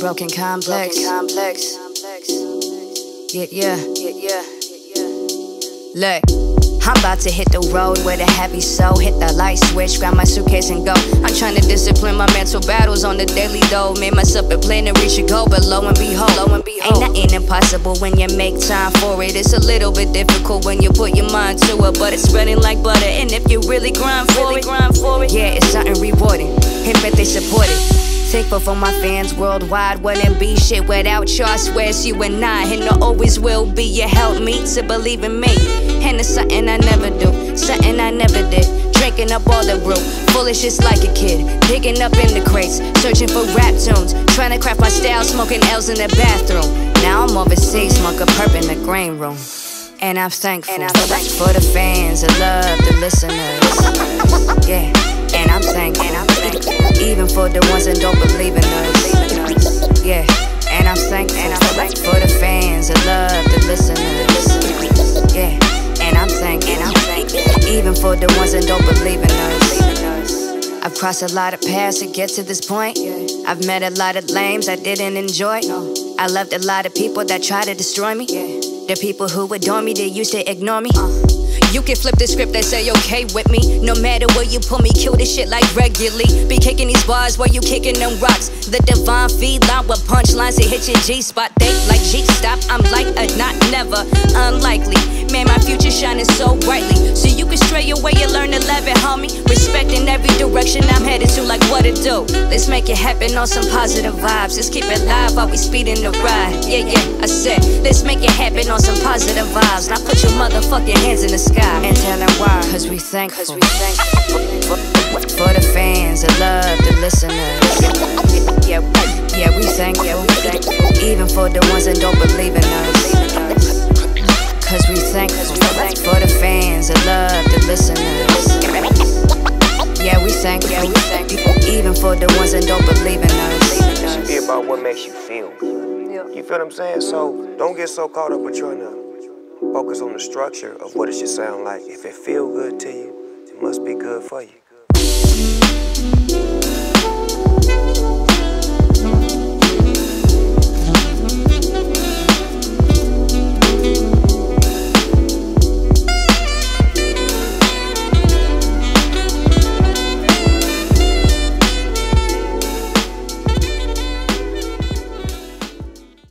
broken complex. Yeah. Look, I'm about to hit the road with a heavy soul. Hit the light switch, grab my suitcase and go. I'm trying to discipline my mental battles on the daily though. Made myself a plan to reach a goal, but lo and behold, ain't nothing impossible when you make time for it. It's a little bit difficult when you put your mind to it, but it's spreading like butter. And if you really grind for it, yeah, it's something rewarding. And bet they support it. Thankful for my fans worldwide. Wouldn't be shit without you. I swear it's you and I, and I always will be. You helped me to believe in me, and it's something I never do, something I never did. Drinking up all the brew, foolish just like a kid. Digging up in the crates, searching for rap tunes, trying to craft my style, smoking L's in the bathroom. Now I'm overseas, smoke a perp in the green room. And I'm thankful for the fans, the love, the listeners. Yeah, and I'm thankful even for the ones that don't believe in us. Yeah, and I'm thankful for the fans, the love, the listeners. Yeah, and I'm thankful even for the ones that don't believe in us. I've crossed a lot of paths to get to this point. I've met a lot of lames I didn't enjoy. I loved a lot of people that tried to destroy me. The people who adore me, they used to ignore me. You can flip the script and say okay with me. No matter where you put me, kill this shit like regularly. Be kicking these bars while you kicking them rocks. The divine feline with punchlines that hit your G-spot. They like G-stop, I'm like a not never. Unlikely, man, my future shining so brightly. So you can stray away and learn to love it, homie. Respecting every direction I'm headed to, like what it do. Let's make it happen on some positive vibes. Let's keep it live while we speeding the ride. Yeah, I said, let's make it happen on some positive vibes. Now put your motherfucking hands in the sky and tell them why. Cause we thankful for the fans, the love, the listeners. Yeah, we thankful even for the ones that don't believe in us. Cause we thankful for the fans, the love, the listeners. Yeah, we thankful even for the ones that don't believe in us. It should be about what makes you feel. You feel what I'm saying? So don't get so caught up with trying to focus on the structure of what it should sound like. If it feels good to you, it must be good for you.